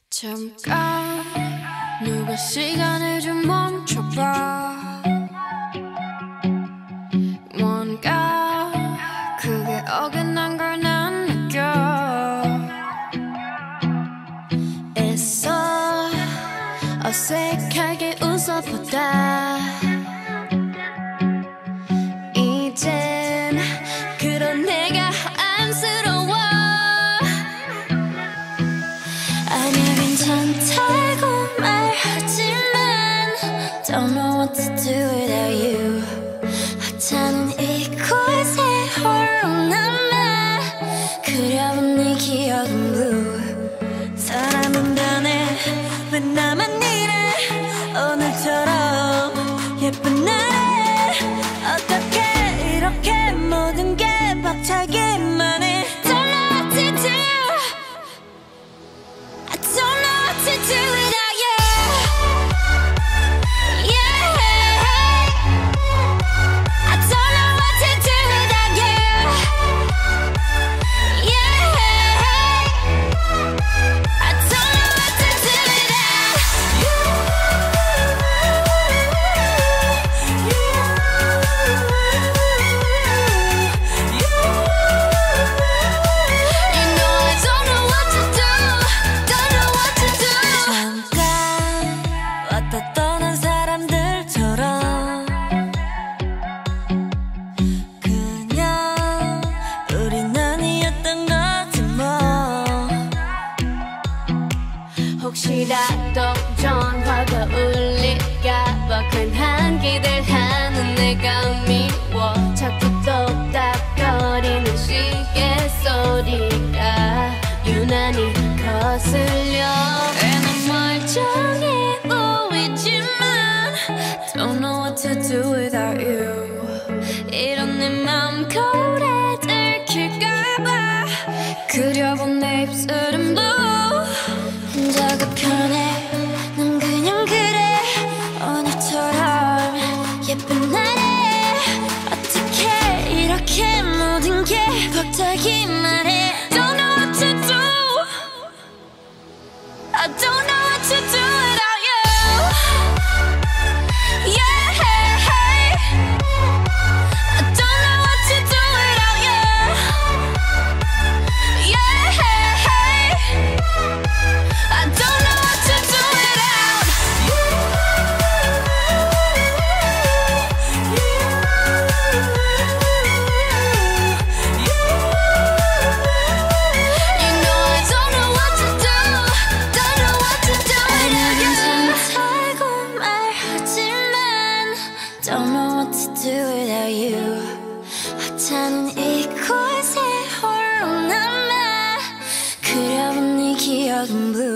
잠깐 누가 시간을 좀 멈춰봐. 뭔가 그게 어긋난 걸 난 느껴. 애써 어색하게 웃어보다 이젠 그런 내가 안쓰러워. 아니야 괜찮다고 말하지만 Don't know what to do without you. 하찮은 이곳에 홀로 남아 그려본 네 기억은 blue. 사람은 변해 왜 나만 이래. 오늘처럼 예쁜 날에 어떻게 이렇게 모든 게 벅차기만 해. Don't know what to do. I don't know what to do without you. Yeah, I don't know what to do without you. Yeah, I don't know what to do without you. You know I don't know what to do. Don't know what to do. 잠깐 왔다 떠난 사람들처럼 그냥 우린 아니었던 거지 뭐. 혹시라도 전화가 울릴까봐 괜한 기대하는 내가 미워. 자꾸 똑딱거리는 시계 소리가 유난히 거슬려. 난 멀쩡해 보이지만 Don't know what to do without you. 이런 내 맘 거울에 들킬까봐 그려본 내 입술은 blue. 혼자가 편해 난 그냥 그래. 오늘처럼 예쁜 날에 어떻게 이렇게 모든 게 벅차기만 해. Don't know what to do. I don't know what to do without you. Yeah, I don't know what to do without you. Yeah, I don't know what to do without you. You know I don't know what to do. Don't know what to do without you. 괜찮다고 말하지만 Don't know what to do without you. 하찮은 이곳에 홀로 남아 그려본 네 기억은 blue.